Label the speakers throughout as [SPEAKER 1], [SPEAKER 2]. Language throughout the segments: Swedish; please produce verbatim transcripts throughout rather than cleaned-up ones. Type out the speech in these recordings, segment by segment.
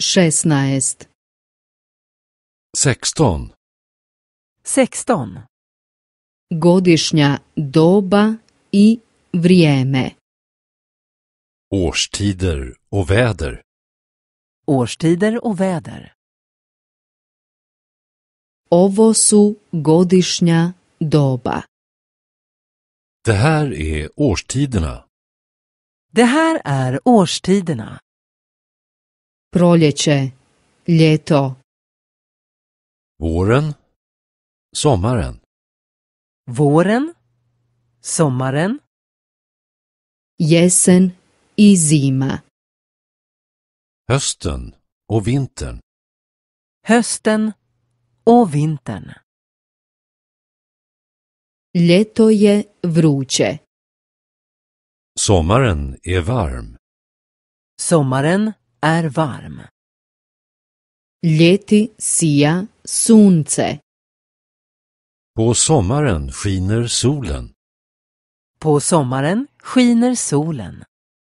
[SPEAKER 1] šesnaest,
[SPEAKER 2] sexton,
[SPEAKER 3] sexton.
[SPEAKER 1] godišnja doba i vrijeme.
[SPEAKER 2] årstider och väder.
[SPEAKER 3] Årstider och väder.
[SPEAKER 1] Ovo su godišnja doba.
[SPEAKER 2] Det här är årstiderna.
[SPEAKER 3] Det här är årstiderna.
[SPEAKER 1] Proljeće, ljeto,
[SPEAKER 2] Våren, sommaren,
[SPEAKER 3] Våren, sommaren,
[SPEAKER 1] jesen i zima.
[SPEAKER 2] hösten och vintern.
[SPEAKER 3] hösten och vintern.
[SPEAKER 1] Ljeto je vruće.
[SPEAKER 2] Sommaren är varm.
[SPEAKER 3] Sommaren är varm.
[SPEAKER 1] Ljeti sija sunce.
[SPEAKER 2] På sommaren skiner solen.
[SPEAKER 3] På sommaren skiner solen.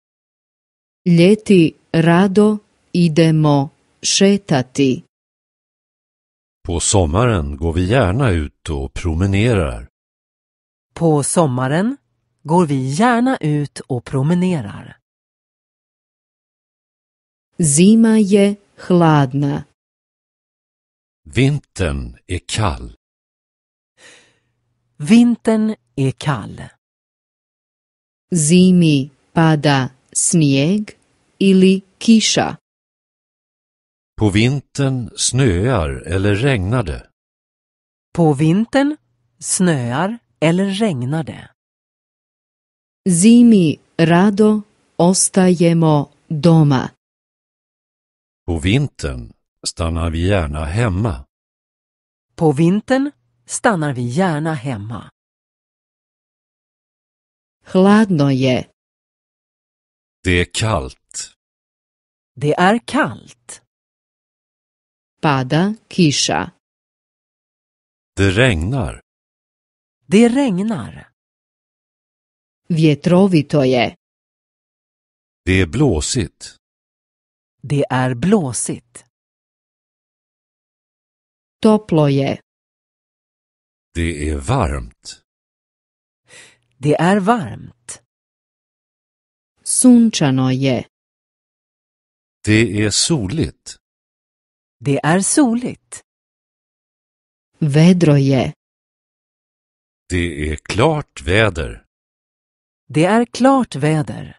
[SPEAKER 1] Ljeti rado idemo šetati.
[SPEAKER 2] På sommaren går vi gärna ut och promenerar.
[SPEAKER 3] På sommaren går vi gärna ut och promenerar.
[SPEAKER 1] Zima je hladna.
[SPEAKER 2] Vintern är kall.
[SPEAKER 3] Vintern är kall.
[SPEAKER 1] Zimi pada snijeg ili kiša.
[SPEAKER 2] På vintern snöar eller regnar det.
[SPEAKER 3] På vintern snöar eller regnar det.
[SPEAKER 1] Zimi rado ostajemo doma.
[SPEAKER 2] På vintern stannar vi gärna hemma.
[SPEAKER 3] På vintern stannar vi gärna hemma.
[SPEAKER 1] Hladno je.
[SPEAKER 2] Det är kallt.
[SPEAKER 3] Det är kallt.
[SPEAKER 1] Pada kiša.
[SPEAKER 2] Det regnar.
[SPEAKER 3] Det regnar.
[SPEAKER 1] Vjetrovito je.
[SPEAKER 2] Det är blåsigt.
[SPEAKER 3] Det är blåsigt.
[SPEAKER 1] Toplo je.
[SPEAKER 2] Det är varmt.
[SPEAKER 3] Det är varmt.
[SPEAKER 1] Sunčano je.
[SPEAKER 2] Det är soligt.
[SPEAKER 3] Det är soligt.
[SPEAKER 1] Vedro je.
[SPEAKER 2] Det är klart väder.
[SPEAKER 3] Det är klart väder.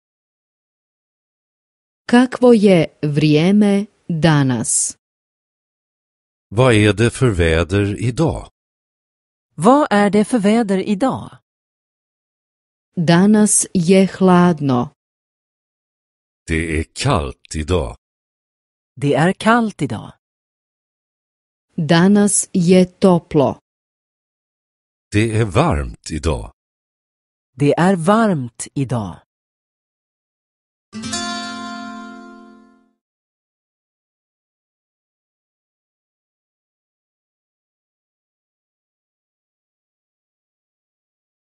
[SPEAKER 1] Kakvo je vrijeme danas?
[SPEAKER 2] Vad är det för väder idag?
[SPEAKER 3] Vad är det för väder idag?
[SPEAKER 1] Danas je hladno.
[SPEAKER 2] Det är kallt idag.
[SPEAKER 3] Det är kallt idag.
[SPEAKER 1] Danas je toplo.
[SPEAKER 2] Det är varmt idag.
[SPEAKER 3] Det är varmt idag.